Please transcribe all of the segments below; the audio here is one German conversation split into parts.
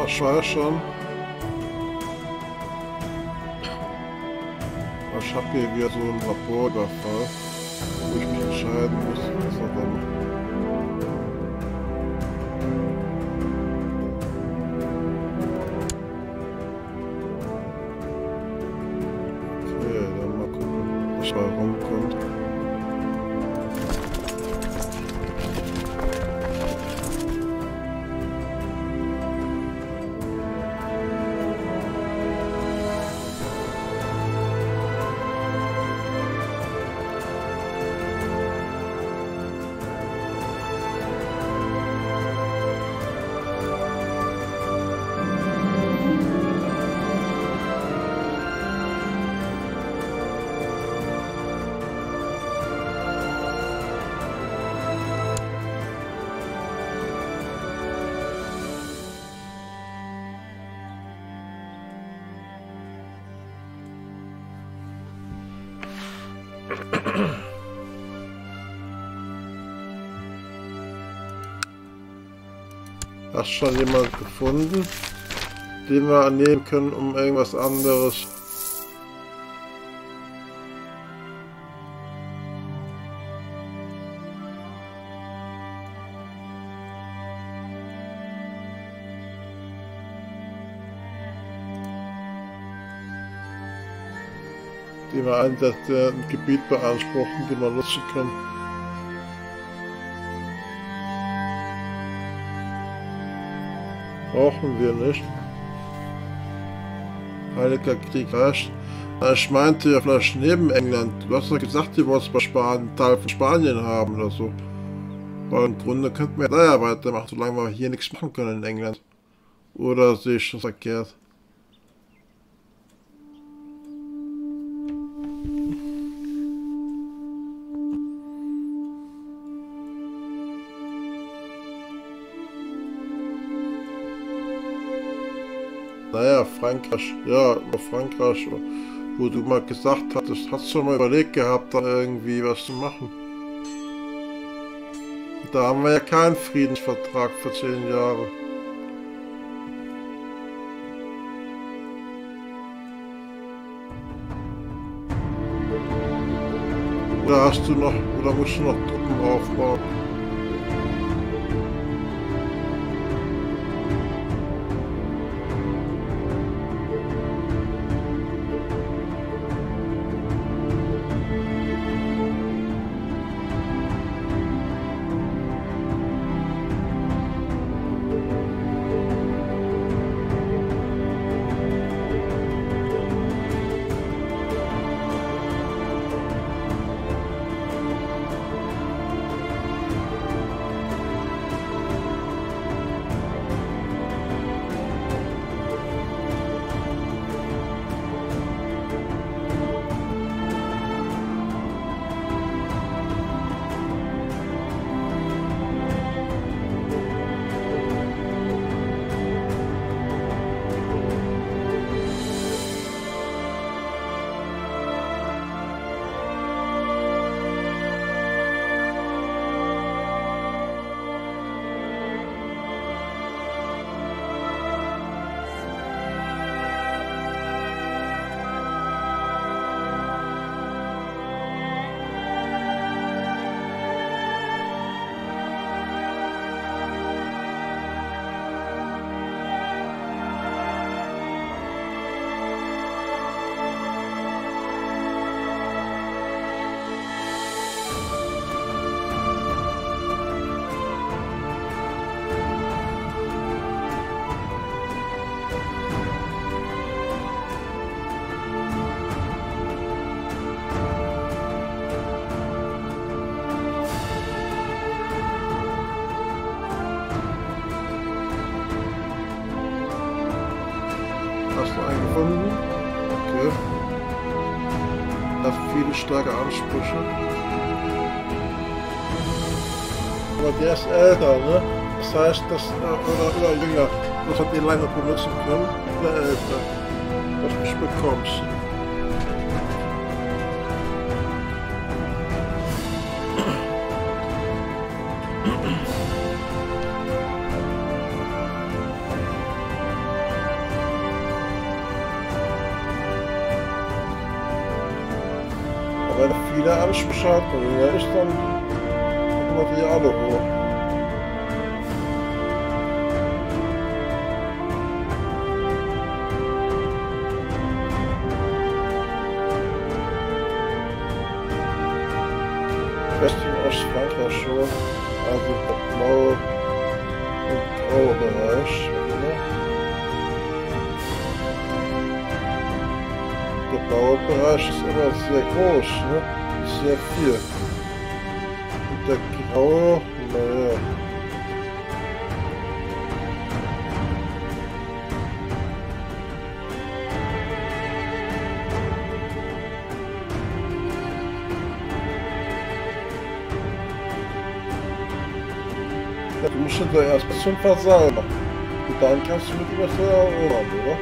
Ich weiß schon. Ich habe hier wieder so einen Laborüberfall, wo ich mich entscheiden muss, was er da macht. Okay, dann mal gucken, was da rumkommt. Hast schon jemand gefunden, den wir annehmen können, um irgendwas anderes? Die wir ein Gebiet beanspruchen, die wir nutzen können. Brauchen wir nicht. Heiliger Krieg herrscht. Ich meinte ja vielleicht neben England. Du hast ja gesagt, die wolltest bei Spanien, einen Teil von Spanien haben oder so. Aber im Grunde könnten wir da ja weitermachen, solange wir hier nichts machen können in England. Oder sehe ich das verkehrt? Naja, Frankreich, ja, über Frankreich, wo du mal gesagt hattest, hast du schon mal überlegt gehabt, da irgendwie was zu machen. Da haben wir ja keinen Friedensvertrag für 10 Jahre. Oder hast du noch, oder musst du noch Truppen aufbauen? Hast du einen gefunden? Okay. Hat viele starke Ansprüche. Aber der ist älter, ne? Das heißt, oder jünger. Das hat den lange benutzen können. Oder älter. Was du nicht bekommst. wenn viele Anschlussschaltungen, ja, ist dann Material hoch. Festung Ostfrankreich schon, also der blaue und graue Bereich. Der blaue Bereich ist immer sehr groß, ne? Sehr viel. Und der graue, naja. Ja, du musst da erst bis zum Versal machen. Und dann kannst du mit ihm das erobern, oder?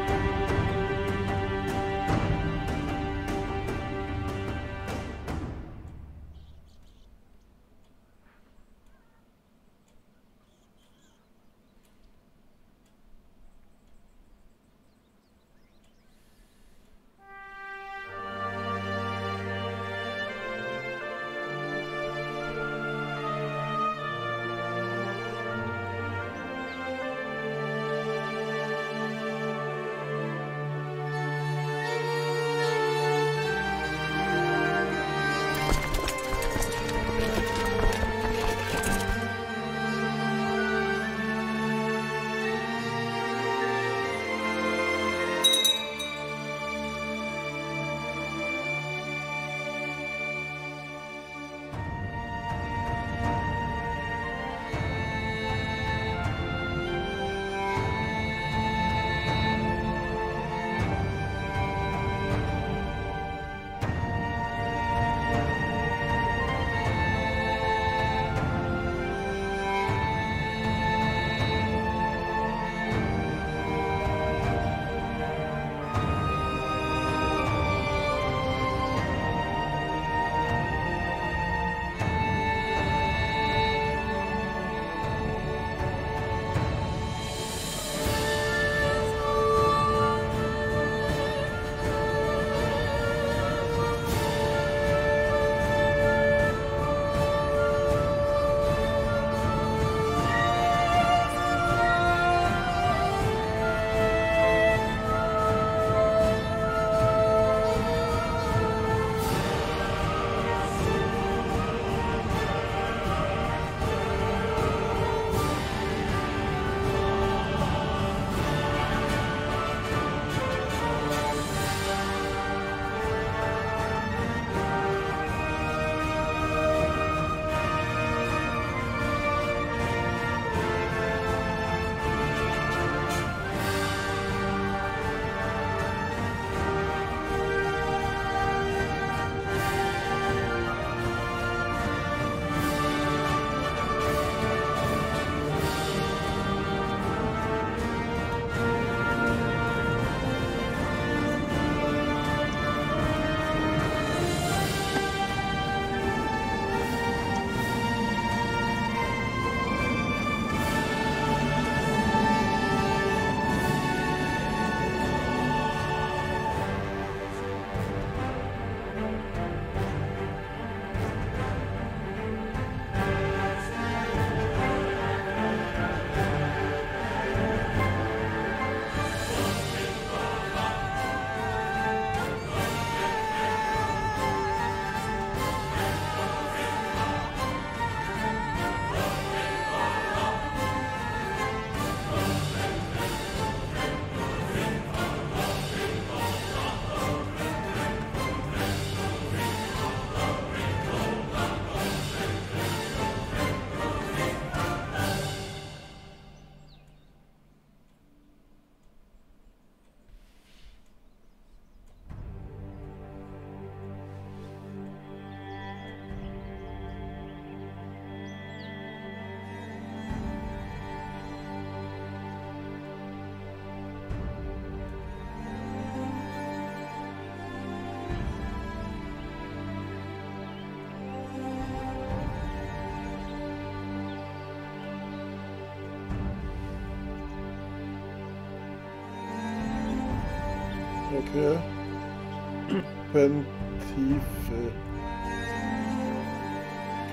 Okay. Pentiefe.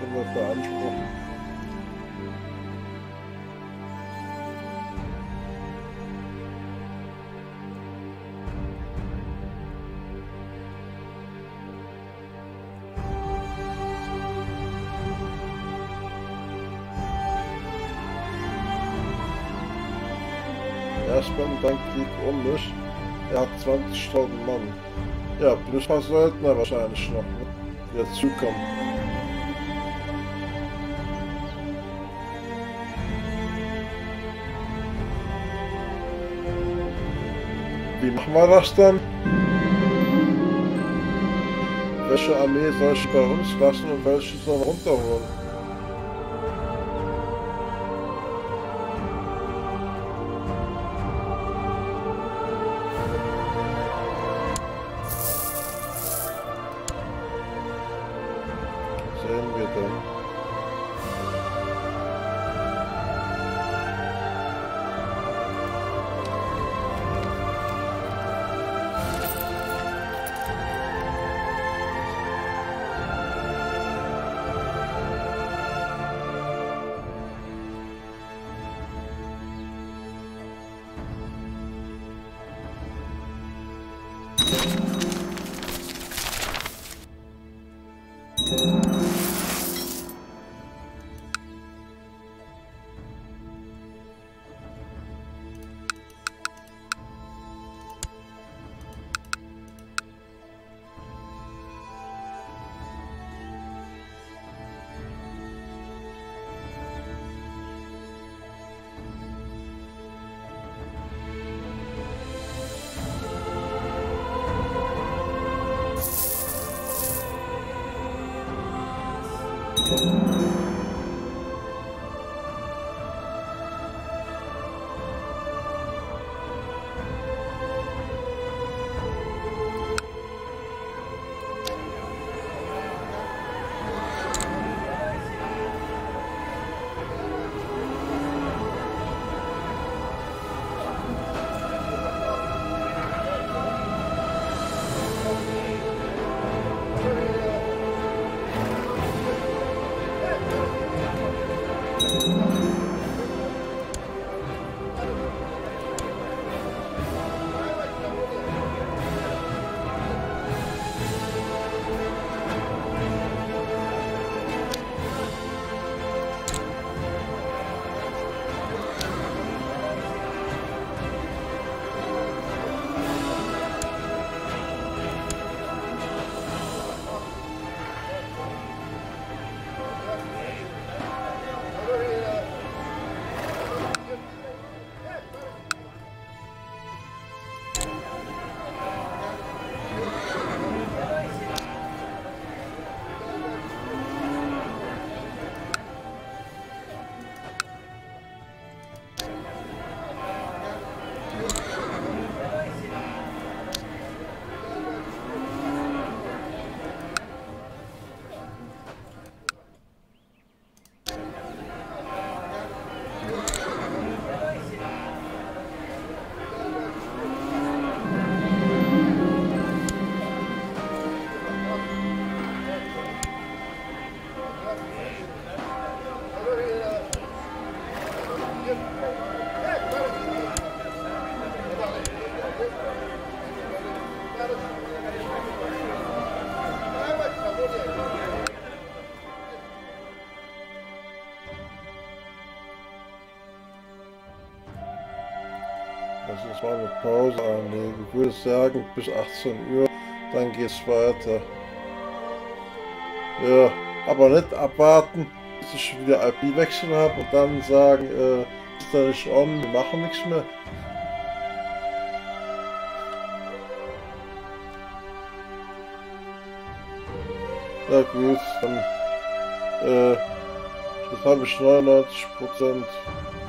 Stunde beanspruchen. Erstmal und dann Krieg um mich. Er hat 20.000 Mann. Ja, plus ein paar Söldner wahrscheinlich noch, ne? Die dazukommen. Wie machen wir das dann? Welche Armee soll ich bei uns lassen und welche soll man runterholen? Sehen wir dann. Lass uns mal eine Pause einlegen. Ich würde sagen bis 18 Uhr, dann geht's weiter. Ja, aber nicht abwarten, bis ich wieder IP-Wechsel habe und dann sagen, ist da nicht on, wir machen nichts mehr. Ja gut, dann jetzt habe ich 99%.